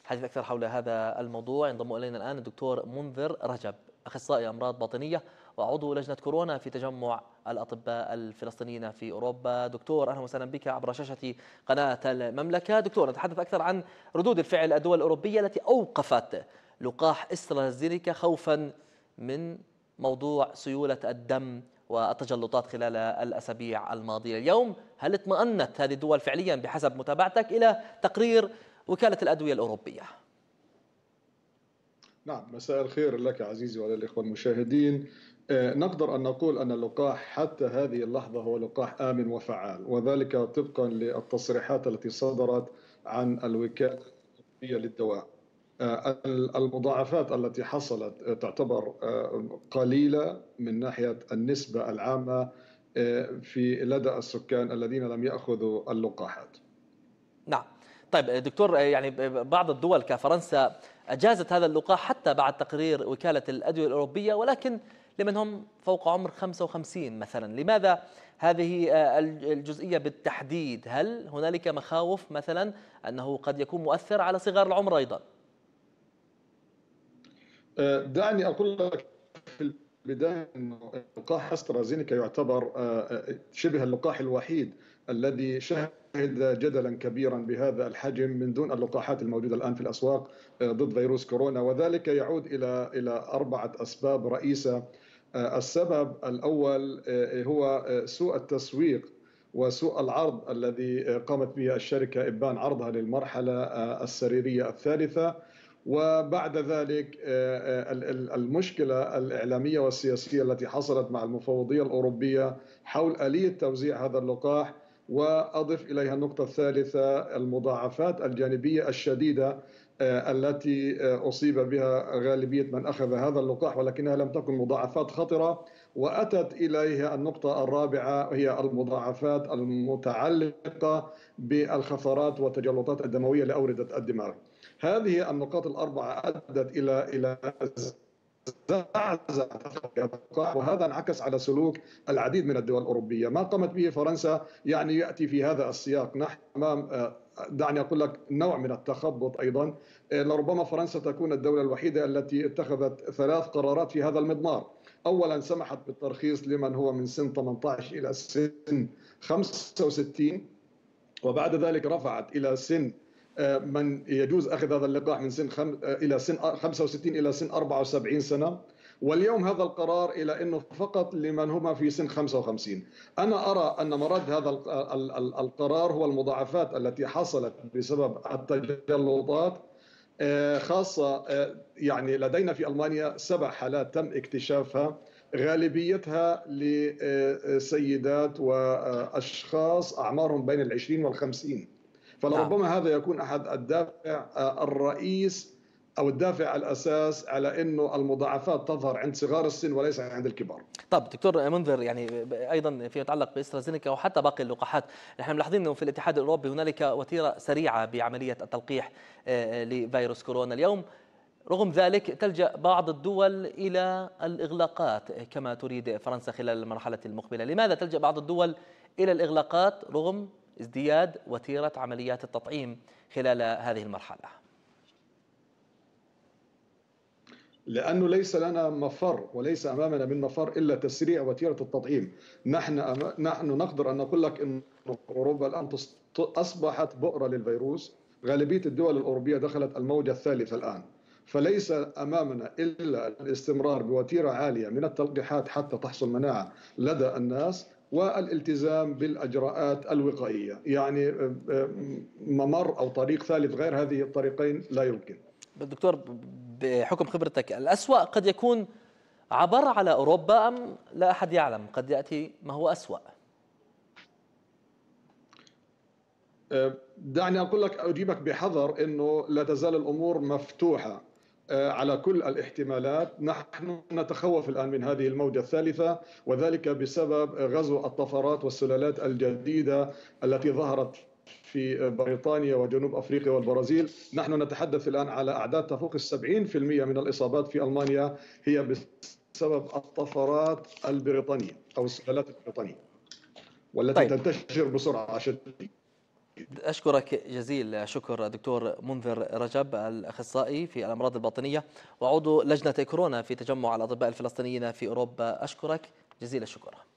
حديث أكثر حول هذا الموضوع ينضم إلينا الآن الدكتور منذر رجب، أخصائي أمراض باطنية وعضو لجنة كورونا في تجمع الأطباء الفلسطينيين في أوروبا. دكتور أهلا وسهلا بك عبر شاشة قناة المملكة. دكتور، نتحدث أكثر عن ردود الفعل الدول الأوروبية التي أوقفت لقاح استرازينيكا خوفا من موضوع سيولة الدم والتجلطات خلال الأسابيع الماضية. اليوم هل اطمأنت هذه الدول فعليا بحسب متابعتك إلى تقرير وكالة الأدوية الأوروبية؟ نعم، مساء الخير لك عزيزي وللإخوة المشاهدين. نقدر أن نقول أن اللقاح حتى هذه اللحظة هو لقاح آمن وفعال، وذلك طبقا للتصريحات التي صدرت عن الوكالة الأوروبية للدواء. المضاعفات التي حصلت تعتبر قليلة من ناحية النسبة العامة في لدى السكان الذين لم يأخذوا اللقاحات. نعم. طيب دكتور، يعني بعض الدول كفرنسا أجازت هذا اللقاح حتى بعد تقرير وكالة الأدوية الأوروبية، ولكن لمن هم فوق عمر 55 مثلا. لماذا هذه الجزئية بالتحديد؟ هل هنالك مخاوف مثلا أنه قد يكون مؤثر على صغار العمر أيضا؟ دعني أقول لك في البداية أن لقاح أسترازينيكا يعتبر شبه اللقاح الوحيد الذي شهد جدلا كبيرا بهذا الحجم من دون اللقاحات الموجودة الآن في الأسواق ضد فيروس كورونا، وذلك يعود إلى 4 أسباب رئيسة. السبب الأول هو سوء التسويق وسوء العرض الذي قامت به الشركة إبان عرضها للمرحلة السريرية الثالثة، وبعد ذلك المشكلة الإعلامية والسياسية التي حصلت مع المفوضية الأوروبية حول آلية توزيع هذا اللقاح. وأضف إليها النقطة الثالثة المضاعفات الجانبية الشديدة التي أصيب بها غالبية من أخذ هذا اللقاح، ولكنها لم تكن مضاعفات خطرة. وأتت إليها النقطة الرابعة هي المضاعفات المتعلقة بالخفرات والتجلطات الدموية لأوردة الدماغ. هذه النقاط الأربعة أدت إلى وهذا انعكس على سلوك العديد من الدول الأوروبية. ما قامت به فرنسا يعني يأتي في هذا السياق. نحن أمام دعني أقول لك نوع من التخبط أيضا. لربما فرنسا تكون الدولة الوحيدة التي اتخذت 3 قرارات في هذا المضمار. أولا سمحت بالترخيص لمن هو من سن 18 إلى سن 65، وبعد ذلك رفعت إلى سن من يجوز أخذ هذا اللقاح من إلى سن 65 إلى سن 74 سنة، واليوم هذا القرار إلى أنه فقط لمن هم في سن 55. أنا أرى أن مراد هذا القرار هو المضاعفات التي حصلت بسبب التجلطات، خاصة يعني لدينا في ألمانيا 7 حالات تم اكتشافها، غالبيتها لسيدات وأشخاص أعمارهم بين 20 و50. نعم. فلربما هذا يكون أحد الدافع الرئيس أو الدافع الأساس على أنه المضاعفات تظهر عند صغار السن وليس عند الكبار. طب دكتور منذر، يعني ايضا فيما يتعلق باسترازينيكا وحتى باقي اللقاحات، نحن ملاحظين انه في الاتحاد الاوروبي هنالك وتيره سريعه بعمليه التلقيح لفيروس كورونا. اليوم رغم ذلك تلجأ بعض الدول إلى الإغلاقات كما تريد فرنسا خلال المرحلة المقبلة. لماذا تلجأ بعض الدول إلى الإغلاقات رغم ازدياد وتيرة عمليات التطعيم خلال هذه المرحلة؟ لأنه ليس لنا مفر وليس أمامنا من مفر إلا تسريع وتيرة التطعيم. نحن نقدر أن نقول لك أن أوروبا الآن أصبحت بؤرة للفيروس. غالبية الدول الأوروبية دخلت الموجة الثالثة الآن، فليس أمامنا إلا الاستمرار بوتيرة عالية من التلقيحات حتى تحصل مناعة لدى الناس والالتزام بالأجراءات الوقائية. يعني ممر أو طريق ثالث غير هذه الطريقين لا يمكن. دكتور، بحكم خبرتك، الأسوأ قد يكون عبر على أوروبا أم لا أحد يعلم قد يأتي ما هو أسوأ؟ دعني أقول لك أجيبك بحذر أنه لا تزال الأمور مفتوحة على كل الاحتمالات. نحن نتخوف الآن من هذه الموجة الثالثة، وذلك بسبب غزو الطفرات والسلالات الجديدة التي ظهرت في بريطانيا وجنوب أفريقيا والبرازيل. نحن نتحدث الآن على أعداد تفوق 70% من الإصابات في ألمانيا هي بسبب الطفرات البريطانية أو السلالات البريطانية، والتي طيب تنتشر بسرعة شديدة. أشكرك جزيل الشكر دكتور منذر رجب، الأخصائي في الأمراض الباطنية وعضو لجنة كورونا في تجمع الأطباء الفلسطينيين في أوروبا. أشكرك جزيل الشكر.